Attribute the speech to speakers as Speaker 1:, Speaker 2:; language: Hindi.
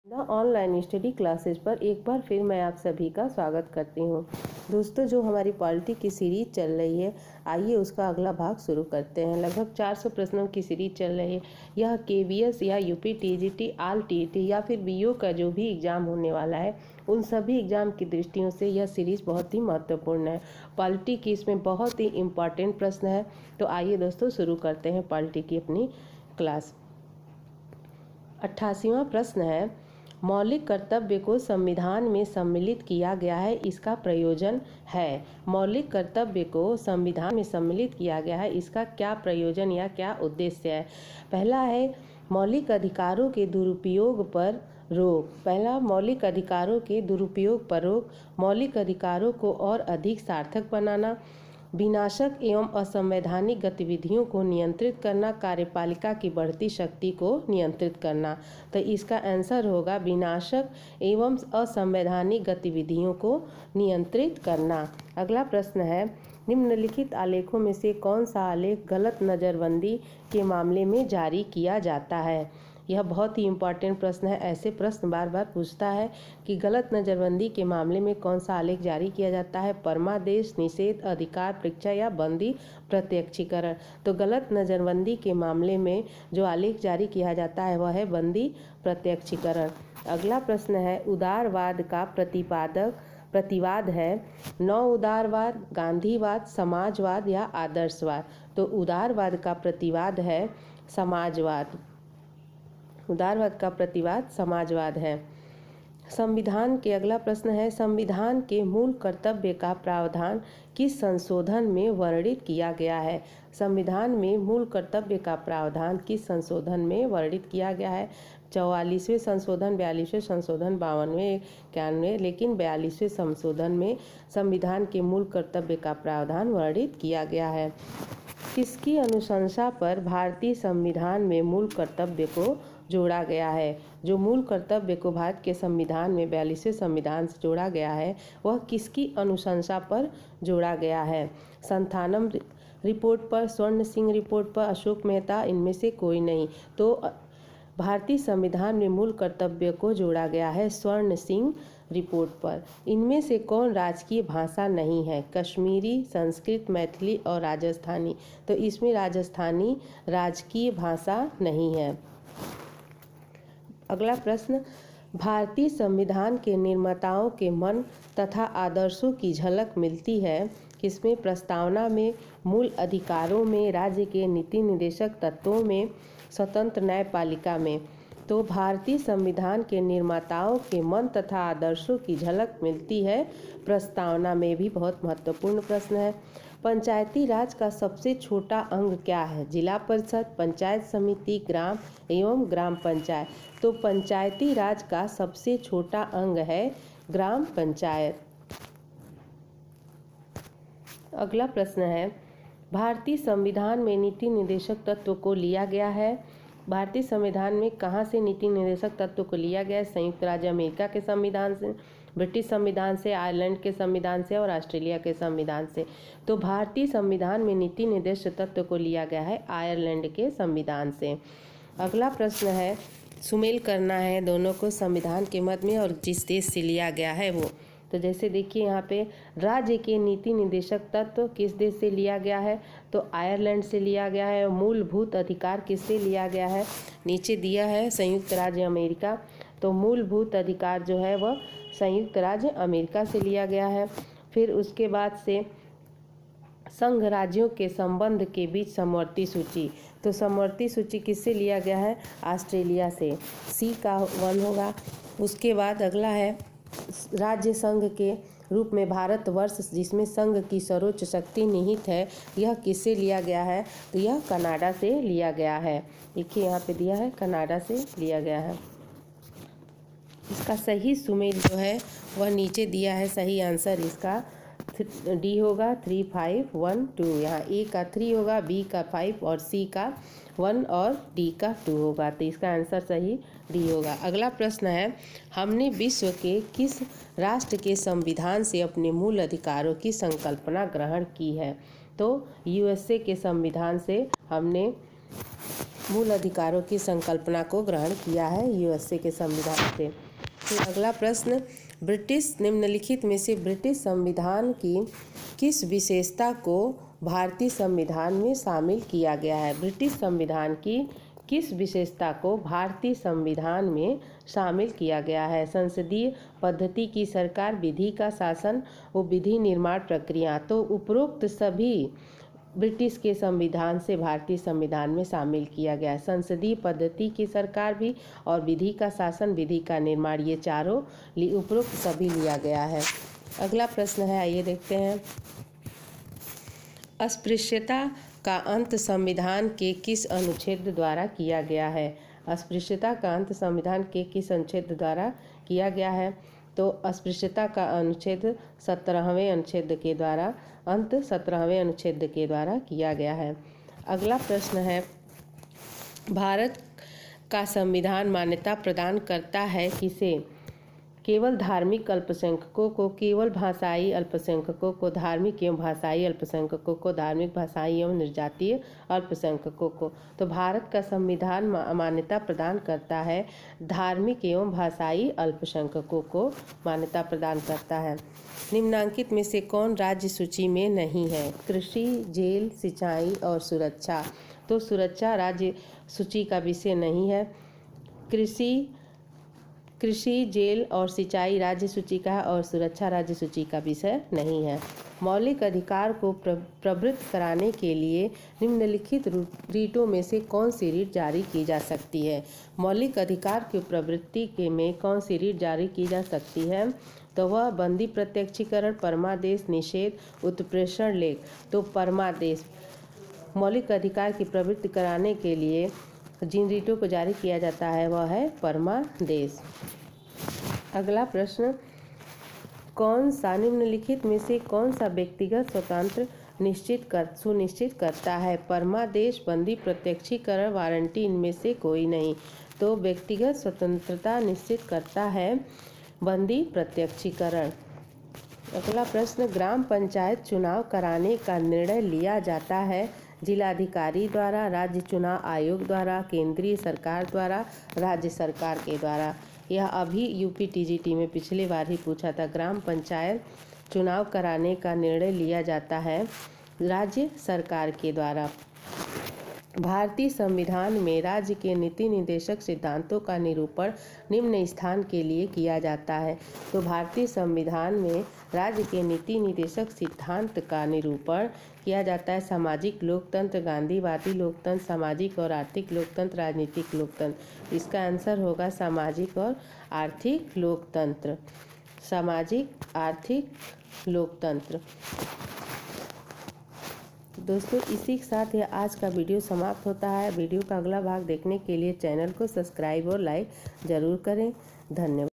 Speaker 1: द ऑनलाइन स्टडी क्लासेस पर एक बार फिर मैं आप सभी का स्वागत करती हूँ। दोस्तों, जो हमारी पॉलिटी की सीरीज चल रही है, आइए उसका अगला भाग शुरू करते हैं। लगभग 400 प्रश्नों की सीरीज चल रही है। यह केवीएस या यूपी टीजीटी, आल टीईटी या फिर बीओ का जो भी एग्ज़ाम होने वाला है, उन सभी एग्ज़ाम की दृष्टियों से यह सीरीज़ बहुत ही महत्वपूर्ण है। पॉलिटी की इसमें बहुत ही इम्पॉर्टेंट प्रश्न है। तो आइए दोस्तों शुरू करते हैं पॉलिटी की अपनी क्लास। 88वां प्रश्न है, मौलिक कर्तव्य को संविधान में सम्मिलित किया गया है, इसका प्रयोजन है। मौलिक कर्तव्य को संविधान में सम्मिलित किया गया है, इसका क्या प्रयोजन या क्या उद्देश्य है। पहला है मौलिक अधिकारों के दुरुपयोग पर रोक। पहला, मौलिक अधिकारों के दुरुपयोग पर रोक। मौलिक अधिकारों को और अधिक सार्थक बनाना। विनाशक एवं असंवैधानिक गतिविधियों को नियंत्रित करना। कार्यपालिका की बढ़ती शक्ति को नियंत्रित करना। तो इसका आंसर होगा विनाशक एवं असंवैधानिक गतिविधियों को नियंत्रित करना। अगला प्रश्न है, निम्नलिखित आलेखों में से कौन सा आलेख गलत नज़रबंदी के मामले में जारी किया जाता है। यह बहुत ही इम्पॉर्टेंट प्रश्न है। ऐसे प्रश्न बार बार पूछता है कि गलत नज़रबंदी के मामले में कौन सा आलेख जारी किया जाता है। परमादेश, निषेध, अधिकार परीक्षा या बंदी प्रत्यक्षीकरण। तो गलत नज़रबंदी के मामले में जो आलेख जारी किया जाता है वह है बंदी प्रत्यक्षीकरण। अगला प्रश्न है, उदारवाद का प्रतिवाद है। नव उदारवाद, गांधीवाद, समाजवाद या आदर्शवाद। तो उदारवाद का प्रतिवाद है समाजवाद। उदारवाद का प्रतिवाद समाजवाद है। संविधान के अगला प्रश्न है, संविधान के मूल कर्तव्य का प्रावधान किस संशोधन में वर्णित किया गया है। संविधान में मूल कर्तव्य का प्रावधान किस संशोधन में वर्णित किया गया है। 44वें संशोधन, 42वें संशोधन, 52वें, 91, लेकिन 42वें संशोधन में संविधान के मूल कर्तव्य का प्रावधान वर्णित किया गया है। किसकी अनुशंसा पर भारतीय संविधान में मूल कर्तव्य को जोड़ा गया है। जो मूल कर्तव्य को भारत के संविधान में 42वें संविधान से जोड़ा गया है वह किसकी अनुशंसा पर जोड़ा गया है। संथानम रिपोर्ट पर, स्वर्ण सिंह रिपोर्ट पर, अशोक मेहता, इनमें से कोई नहीं। तो भारतीय संविधान में मूल कर्तव्य को जोड़ा गया है स्वर्ण सिंह रिपोर्ट पर। इनमें से कौन राजकीय भाषा नहीं है। कश्मीरी, संस्कृत, मैथिली और राजस्थानी। तो इसमें राजस्थानी राजकीय भाषा नहीं है। अगला प्रश्न, भारतीय संविधान के निर्माताओं के मन तथा आदर्शों की झलक मिलती है किसमें। प्रस्तावना में, मूल अधिकारों में, राज्य के नीति निर्देशक तत्वों में, स्वतंत्र न्यायपालिका में। तो भारतीय संविधान के निर्माताओं के मन तथा आदर्शों की झलक मिलती है प्रस्तावना में। भी बहुत महत्वपूर्ण प्रश्न है। पंचायती राज का सबसे छोटा अंग क्या है। जिला परिषद, पंचायत समिति, ग्राम एवं ग्राम पंचायत। तो पंचायती राज का सबसे छोटा अंग है ग्राम पंचायत। अगला प्रश्न है, भारतीय संविधान में नीति निर्देशक तत्व को लिया गया है। भारतीय संविधान में कहाँ से नीति निर्देशक तत्व को लिया गया है। संयुक्त राज्य अमेरिका के संविधान से, ब्रिटिश संविधान से, आयरलैंड के संविधान से और ऑस्ट्रेलिया के संविधान से। तो भारतीय संविधान में नीति निर्देशक तत्व को लिया गया है आयरलैंड के संविधान से। अगला प्रश्न है, सुमेल करना है दोनों को संविधान के मद में और जिस देश से लिया गया है वो। तो जैसे देखिए यहाँ पे राज्य के नीति निर्देशक तत्व किस देश से लिया गया है। तो आयरलैंड से लिया गया है। मूलभूत अधिकार किससे लिया गया है। नीचे दिया है संयुक्त राज्य अमेरिका। तो मूलभूत अधिकार जो है वह संयुक्त राज्य अमेरिका से लिया गया है। फिर उसके बाद से संघ राज्यों के संबंध के बीच समवर्ती सूची। तो समवर्ती सूची किससे लिया गया है। ऑस्ट्रेलिया से। सी का 1 होगा। उसके बाद अगला है राज्य संघ के रूप में भारतवर्ष, जिसमें संघ की सर्वोच्च शक्ति निहित है, यह किससे लिया गया है। तो यह कनाडा से लिया गया है। देखिए यहाँ पे दिया है कनाडा से लिया गया है। इसका सही सुमेल जो है वह नीचे दिया है। सही आंसर इसका डी होगा 3, 5, 1, 2। यहाँ ए का 3 होगा, बी का 5 और सी का 1 और डी का 2 होगा। तो इसका आंसर सही डी होगा। अगला प्रश्न है, हमने विश्व के किस राष्ट्र के संविधान से अपने मूल अधिकारों की संकल्पना ग्रहण की है। तो यूएसए के संविधान से हमने मूल अधिकारों की संकल्पना को ग्रहण किया है यूएसए के संविधान से। फिर अगला प्रश्न, ब्रिटिश निम्नलिखित में से ब्रिटिश संविधान की किस विशेषता को भारतीय संविधान में शामिल किया गया है? ब्रिटिश संविधान की किस विशेषता को भारतीय संविधान में शामिल किया गया है? संसदीय पद्धति की सरकार, विधि का शासन व विधि निर्माण प्रक्रिया। तो उपरोक्त सभी ब्रिटिश के संविधान से भारतीय संविधान में शामिल किया गया है। संसदीय पद्धति की सरकार भी और विधि का शासन, विधि का निर्माण, ये चारों उपरोक्त सभी लिया गया है। अगला प्रश्न है, आइए देखते हैं। अस्पृश्यता का अंत संविधान के किस अनुच्छेद द्वारा किया गया है? अस्पृश्यता का अंत संविधान के किस अनुच्छेद द्वारा किया गया है? तो अस्पृश्यता का अनुच्छेद 17वें अनुच्छेद के द्वारा, अंत 17वें अनुच्छेद के द्वारा किया गया है। अगला प्रश्न है, भारत का संविधान मान्यता प्रदान करता है किसे? केवल धार्मिक अल्पसंख्यकों को, केवल भाषाई अल्पसंख्यकों को, धार्मिक एवं भाषाई अल्पसंख्यकों को, धार्मिक, भाषाई एवं निर्जातीय अल्पसंख्यकों को। तो भारत का संविधान मान्यता प्रदान करता है धार्मिक एवं भाषाई अल्पसंख्यकों को मान्यता प्रदान करता है। निम्नांकित में से कौन राज्य सूची में नहीं है? कृषि, जेल, सिंचाई और सुरक्षा। तो सुरक्षा राज्य सूची का विषय नहीं है। कृषि, जेल और सिंचाई राज्य सूची का है और सुरक्षा राज्य सूची का विषय नहीं है। मौलिक अधिकार को प्रवृत्त कराने के लिए निम्नलिखित रीटों में से कौन सी रीट जारी की जा सकती है? मौलिक अधिकार की प्रवृत्ति के में कौन सी रीट जारी की जा सकती है? तो वह बंदी प्रत्यक्षीकरण, परमादेश, निषेध, उत्प्रेषण लेख। तो परमादेश, मौलिक अधिकार की प्रवृत्ति कराने के लिए जिन रीटों को जारी किया जाता है वह है परमादेश। अगला प्रश्न, कौन सा निम्नलिखित में से कौन सा व्यक्तिगत स्वतंत्र सुनिश्चित करता है? परमादेश, बंदी प्रत्यक्षीकरण, वारंटी, इनमें से कोई नहीं। तो व्यक्तिगत स्वतंत्रता निश्चित करता है बंदी प्रत्यक्षीकरण। अगला प्रश्न, ग्राम पंचायत चुनाव कराने का निर्णय लिया जाता है जिलाधिकारी द्वारा, राज्य चुनाव आयोग द्वारा, केंद्रीय सरकार द्वारा, राज्य सरकार के द्वारा। यह अभी यूपीटीजीटी में पिछले बार ही पूछा था। ग्राम पंचायत चुनाव कराने का निर्णय लिया जाता है राज्य सरकार के द्वारा। भारतीय संविधान में राज्य के नीति निर्देशक सिद्धांतों का निरूपण निम्न स्थान के लिए किया जाता है। तो भारतीय संविधान में राज्य के नीति निर्देशक सिद्धांत का निरूपण किया जाता है सामाजिक लोकतंत्र, गांधीवादी लोकतंत्र, सामाजिक और आर्थिक लोकतंत्र, राजनीतिक लोकतंत्र। इसका आंसर होगा सामाजिक और आर्थिक लोकतंत्र, सामाजिक आर्थिक लोकतंत्र। दोस्तों, इसी के साथ यह आज का वीडियो समाप्त होता है। वीडियो का अगला भाग देखने के लिए चैनल को सब्सक्राइब और लाइक ज़रूर करें। धन्यवाद।